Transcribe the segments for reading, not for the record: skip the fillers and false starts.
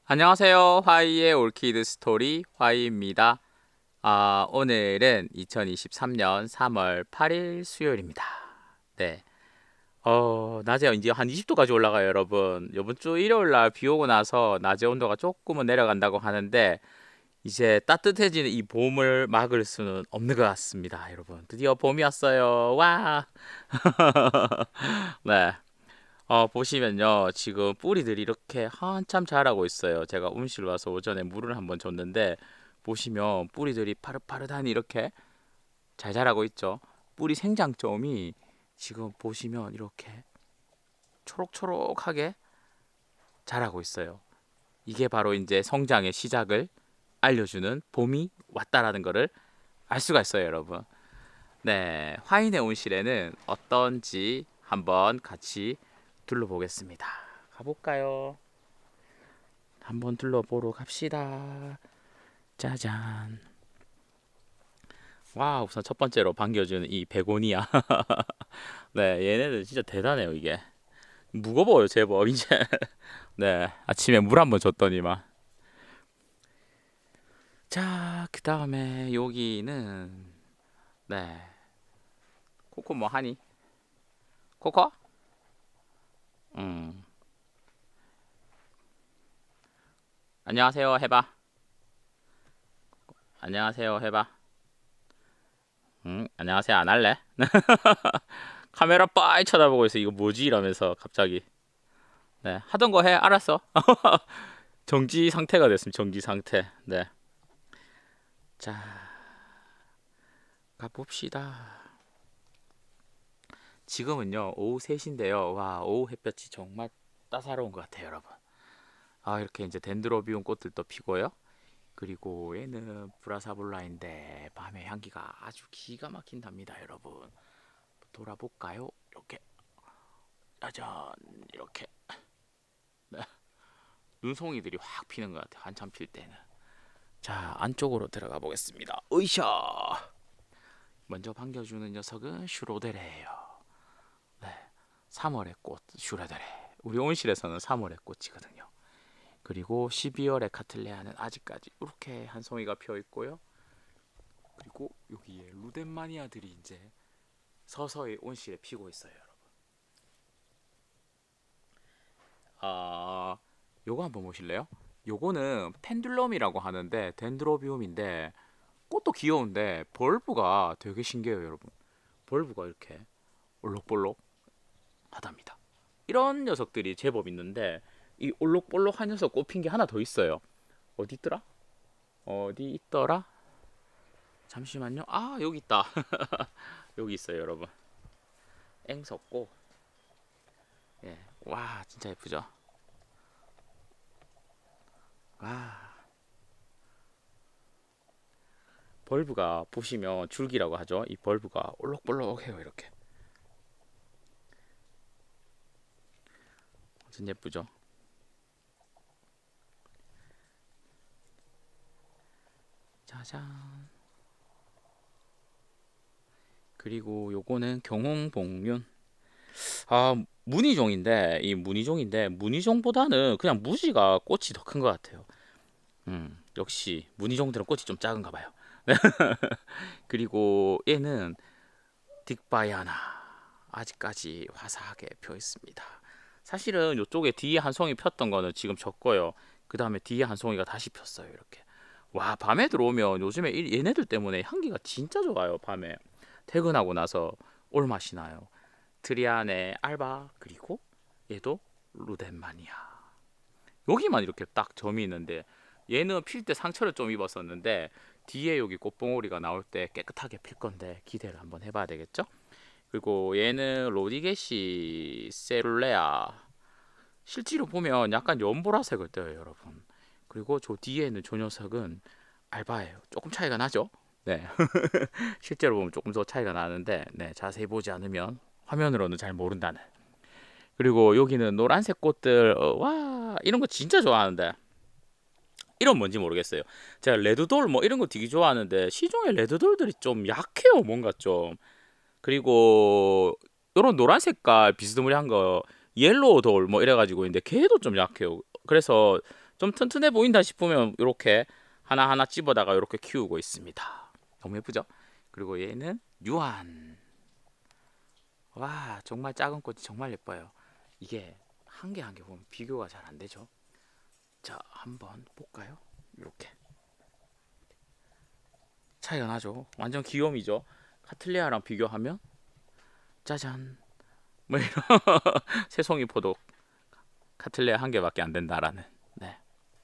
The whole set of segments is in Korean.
안녕하세요. 화이의 올키드 스토리 화이입니다. 오늘은 2023년 3월 8일 수요일입니다. 네. 낮에 이제 한 20도까지 올라가요, 여러분. 이번 주 일요일 날 비 오고 나서 낮에 온도가 조금은 내려간다고 하는데 이제 따뜻해지는 이 봄을 막을 수는 없는 것 같습니다, 여러분. 드디어 봄이 왔어요. 와. 네. 보시면요. 지금 뿌리들이 이렇게 한참 자라고 있어요. 제가 온실 와서 오전에 물을 한번 줬는데, 보시면 뿌리들이 파릇파릇하니 이렇게 잘 자라고 있죠. 뿌리 생장점이 지금 보시면 이렇게 초록초록하게 자라고 있어요. 이게 바로 이제 성장의 시작을 알려주는 봄이 왔다라는 거를 알 수가 있어요, 여러분. 네. 화인의 온실에는 어떤지 한번 같이 둘러보겠습니다. 가볼까요? 한번 둘러보러 갑시다. 짜잔. 와, 우선 첫 번째로 반겨주는 이 베고니아. 네, 얘네들 진짜 대단해요, 이게. 무거워요, 제법, 이제. 네, 아침에 물 한번 줬더니만. 자, 그 다음에 여기는, 네. 코코 뭐 하니? 코코? 음. 안녕하세요, 해봐. 안녕하세요, 해봐. 안녕하세요, 안 할래? 카메라 빠이 쳐다보고 있어. 이거 뭐지? 이러면서 갑자기. 네, 하던 거 해. 알았어. 정지 상태가 됐습니다. 정지 상태. 네. 자, 가봅시다. 지금은요, 오후 3시인데요. 와, 오후 햇볕이 정말 따사로운 것 같아요, 여러분. 이렇게 이제 덴드로비움 꽃들도 피고요. 그리고 얘는 브라사볼라인데 밤의 향기가 아주 기가 막힌답니다, 여러분. 돌아볼까요? 이렇게. 짜잔. 이렇게. 네. 눈송이들이 확 피는 것 같아요. 한참 필 때는. 자, 안쪽으로 들어가 보겠습니다. 으쌰! 먼저 반겨주는 녀석은 슈로데레예요. 네, 3월의 꽃 슈로데레. 우리 온실에서는 3월의 꽃이거든요. 그리고 12월의 카틀레아는 아직까지 이렇게 한 송이가 피어 있고요. 그리고 여기에 루덴마니아들이 이제 서서히 온실에 피고 있어요, 여러분. 요거 한번 보실래요? 요거는 펜듈럼이라고 하는데 덴드로비움인데 꽃도 귀여운데 벌브가 되게 신기해요, 여러분. 벌브가 이렇게 올록볼록 하답니다. 이런 녀석들이 제법 있는데 이 올록볼록한 녀석 꼽힌 게 하나 더 있어요. 어디 있더라? 어디 있더라? 잠시만요. 여기 있다. 여기 있어요, 여러분. 앵석고. 예. 와, 진짜 예쁘죠? 와. 벌브가 보시면 줄기라고 하죠. 이 벌브가 올록볼록해요, 이렇게. 진짜 예쁘죠? 짜잔. 그리고 요거는 경홍봉륜. 무늬종인데 이 무늬종인데 무늬종보다는 그냥 무지가 꽃이 더 큰 것 같아요. 역시 무늬종들은 꽃이 좀 작은가 봐요. 그리고 얘는 딕바야나 아직까지 화사하게 펴 있습니다. 사실은 이쪽에 뒤에 한 송이 폈던 거는 지금 적고요. 그 다음에 뒤에 한 송이가 다시 폈어요. 이렇게. 와, 밤에 들어오면 요즘에 얘네들 때문에 향기가 진짜 좋아요. 밤에 퇴근하고 나서 올 맛이 나요. 트리안의 알바, 그리고 얘도 루덴마니아. 여기만 이렇게 딱 점이 있는데 얘는 필 때 상처를 좀 입었었는데 뒤에 여기 꽃봉오리가 나올 때 깨끗하게 필 건데 기대를 한번 해봐야 되겠죠? 그리고 얘는 로디게시 세룰레아. 실제로 보면 약간 연보라색을 떼요, 여러분. 그리고 저 뒤에 있는 저 녀석은 알바예요. 조금 차이가 나죠? 네. 실제로 보면 조금 더 차이가 나는데, 네, 자세히 보지 않으면 화면으로는 잘 모른다는. 그리고 여기는 노란색 꽃들, 와, 이런 거 진짜 좋아하는데, 이런 뭔지 모르겠어요. 제가 레드돌 뭐 이런 거 되게 좋아하는데, 시중에 레드돌들이 좀 약해요, 뭔가 좀. 그리고 이런 노란 색깔 비스무리한 거 옐로우 돌 뭐 이래가지고 있는데 걔도 좀 약해요. 그래서 좀 튼튼해 보인다 싶으면 이렇게 하나하나 집어다가 이렇게 키우고 있습니다. 너무 예쁘죠? 그리고 얘는 유한. 와, 정말 작은 꽃이 정말 예뻐요. 이게 한 개 한 개 보면 비교가 잘 안 되죠. 자, 한번 볼까요? 이렇게 차이가 나죠. 완전 귀요미죠. 카틀레아랑 비교하면 짜잔, 뭐 이런 새송이 포도 카틀레아 한 개밖에 안 된다라는. 네.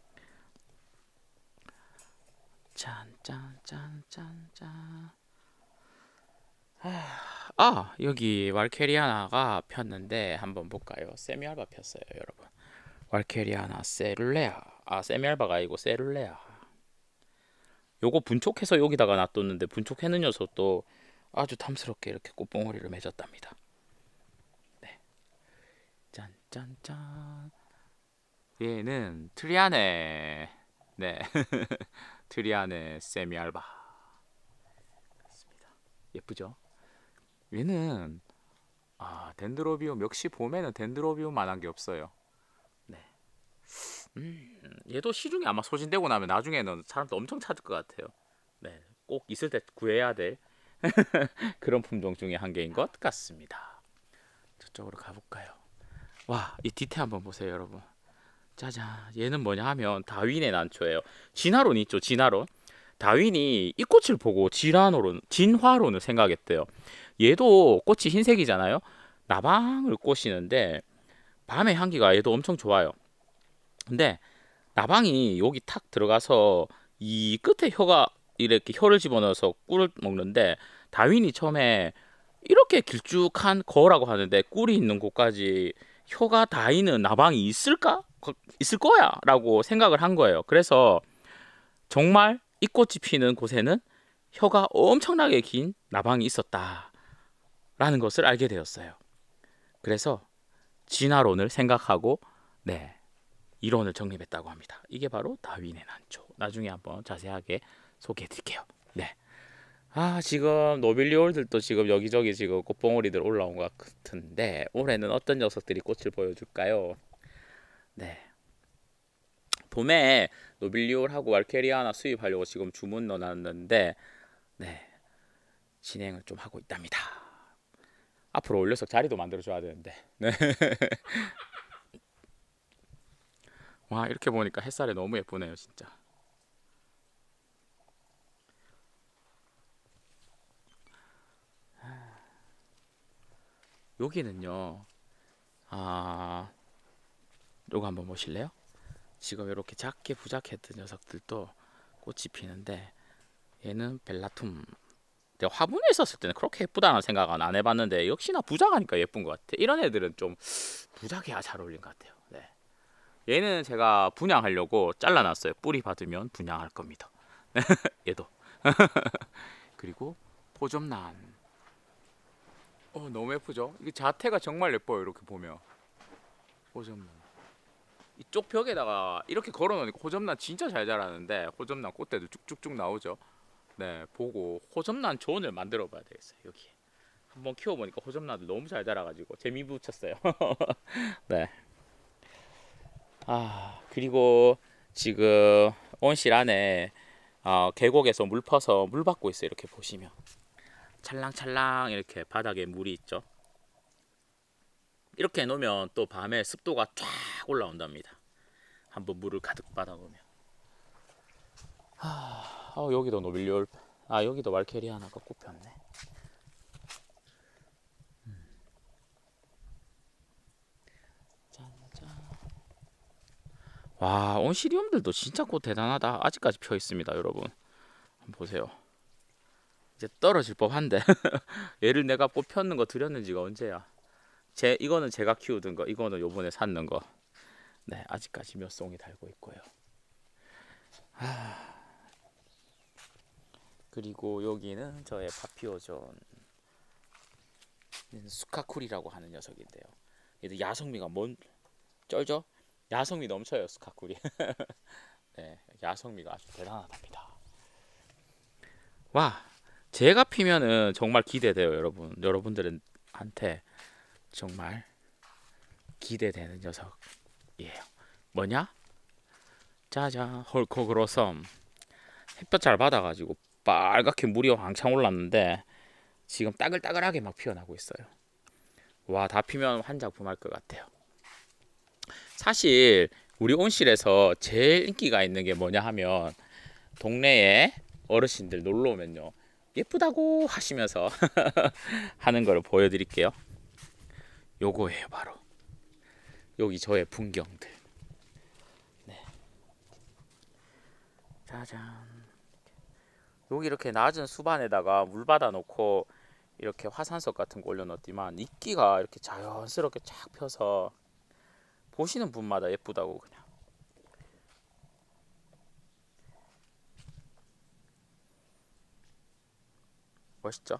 짠짠짠짠짠. 여기 왈케리아나가 폈는데 한번 볼까요? 세미알바 폈어요, 여러분. 왈케리아나 세룰레아. 세미알바가 아니고 세룰레아. 요거 분촉해서 여기다가 놔뒀는데 분촉해는 녀석도 아주 탐스럽게 이렇게 꽃봉오리를 맺었답니다. 네. 짠짠짠. 얘는 트리아네. 네. 트리아네 세미알바. 예쁘죠? 얘는 덴드로비움 역시 봄에는 덴드로비움만한 게 없어요. 네. 얘도 시중에 아마 소진되고 나면 나중에는 사람들 엄청 찾을 것 같아요. 네, 꼭 있을 때 구해야 될 그런 품종 중에 한 개인 것 같습니다. 저쪽으로 가볼까요? 와, 이 디테일 한번 보세요, 여러분. 짜잔, 얘는 뭐냐 하면 다윈의 난초예요. 진화론 있죠, 진화론. 다윈이 이 꽃을 보고 진화론을 생각했대요. 얘도 꽃이 흰색이잖아요. 나방을 꼬시는데 밤의 향기가 얘도 엄청 좋아요. 근데 나방이 여기 탁 들어가서 이 끝에 혀가 이렇게 혀를 집어넣어서 꿀을 먹는데 다윈이 처음에 이렇게 길쭉한 거라고 하는데 꿀이 있는 곳까지 혀가 닿이는 나방이 있을까? 있을 거야 라고 생각을 한 거예요. 그래서 정말 이 꽃이 피는 곳에는 혀가 엄청나게 긴 나방이 있었다라는 것을 알게 되었어요. 그래서 진화론을 생각하고 네, 이론을 정립했다고 합니다. 이게 바로 다윈의 난초. 나중에 한번 자세하게 소개해 드릴게요. 네. 지금 노빌리올들도 지금 여기저기 지금 꽃봉오리들 올라온 것 같은데 올해는 어떤 녀석들이 꽃을 보여줄까요? 네. 봄에 노빌리올하고 왈케리아나 수입하려고 지금 주문 넣어놨는데 네, 진행을 좀 하고 있답니다. 앞으로 올려서 자리도 만들어줘야 되는데. 네. 와, 이렇게 보니까 햇살이 너무 예쁘네요, 진짜. 여기는요, 요거 한번 보실래요? 지금 이렇게 작게 부작했던 녀석들도 꽃이 피는데 얘는 벨라툼. 내가 화분에 있었을 때는 그렇게 예쁘다는 생각은 안 해봤는데 역시나 부작하니까 예쁜 것 같아. 이런 애들은 좀 부작해야 잘 어울린 것 같아요. 네. 얘는 제가 분양하려고 잘라놨어요. 뿌리 받으면 분양할 겁니다. 얘도. 그리고 호접란. 너무 예쁘죠? 이게 자태가 정말 예뻐요. 이렇게 보면 호접란. 이쪽 벽에다가 이렇게 걸어놓으니까 호접란 진짜 잘 자라는데 호접란 꽃대도 쭉쭉쭉 나오죠. 네, 보고 호접란 존을 만들어 봐야 되겠어요. 여기 한번 키워보니까 호접란들 너무 잘 자라가지고 재미 붙였어요. 네. 그리고 지금 온실 안에 계곡에서 물 퍼서 물 받고 있어요. 이렇게 보시면 찰랑찰랑 이렇게 바닥에 물이 있죠. 이렇게 해놓으면 또 밤에 습도가 쫙 올라온답니다. 한번 물을 가득 받아보면. 여기도 노빌리올. 여기도 왈케리아나가 꽃폈네. 와, 온시리움들도 진짜 꽃 대단하다. 아직까지 펴 있습니다, 여러분. 한번 보세요. 이제 떨어질 법한데 얘를 내가 꽃 폈는 거 드렸는 지가 언제야. 이거는 제가 키우던 거, 이거는 요번에 샀는 거. 네, 아직까지 몇 송이 달고 있고요. 그리고 여기는 저의 파피오존 수카쿠리라고 하는 녀석인데요. 얘도 야성미가 쩔죠? 야성미 넘쳐요, 수카쿠리. 네, 야성미가 아주 대단하답니다. 와, 제가 피면은 정말 기대돼요, 여러분. 여러분들한테 정말 기대되는 녀석이에요. 뭐냐? 짜잔, 헐코그로섬. 햇볕 잘 받아가지고 빨갛게 물이 왕창 올랐는데 지금 따글따글하게 막 피어나고 있어요. 와, 다 피면 한 작품 할 것 같아요. 사실 우리 온실에서 제일 인기가 있는 게 뭐냐 하면 동네에 어르신들 놀러 오면요, 예쁘다고 하시면서 하는 거를 보여드릴게요. 요거예요, 바로. 여기 저의 풍경들. 네. 짜잔. 여기 이렇게 낮은 수반에다가 물 받아 놓고 이렇게 화산석 같은 거 올려놓었지만 이끼가 이렇게 자연스럽게 쫙 펴서 보시는 분마다 예쁘다고 그냥. 멋있죠?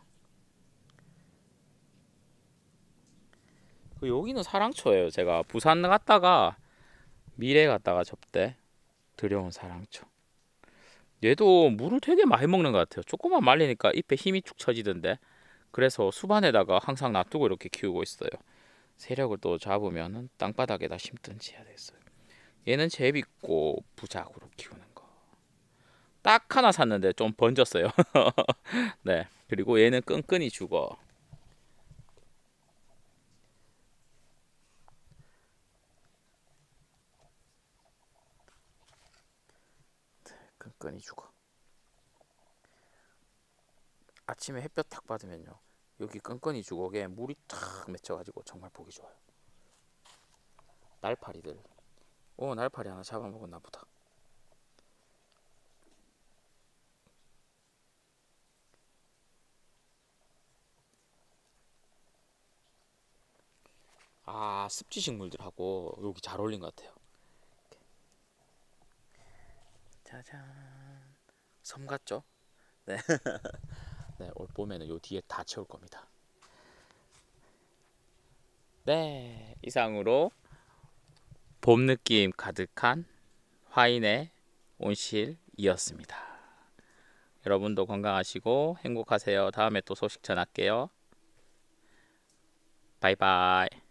여기는 사랑초예요. 제가 부산 갔다가 미래 갔다가 접대 들여온 사랑초. 얘도 물을 되게 많이 먹는 것 같아요. 조금만 말리니까 잎에 힘이 축 처지던데. 그래서 수반에다가 항상 놔두고 이렇게 키우고 있어요. 세력을 또 잡으면 땅바닥에다 심든지 해야 되겠어요. 얘는 재밌고 부작으로 키우는 거. 딱 하나 샀는데 좀 번졌어요. 네. 그리고 얘는 끈끈이 죽어. 끈끈이 죽어. 아침에 햇볕 탁 받으면요, 여기 끈끈이 주걱에 물이 탁 맺혀가지고 정말 보기 좋아요. 날파리들. 오, 날파리 하나 잡아먹었나 보다. 아, 습지식물들하고 여기 잘 어울린 것 같아요. 짜잔. 섬 같죠? 네. 네, 올 봄에는 요 뒤에 다 채울 겁니다. 네, 이상으로 봄 느낌 가득한 화인의 온실이었습니다. 여러분도 건강하시고 행복하세요. 다음에 또 소식 전할게요. 바이바이.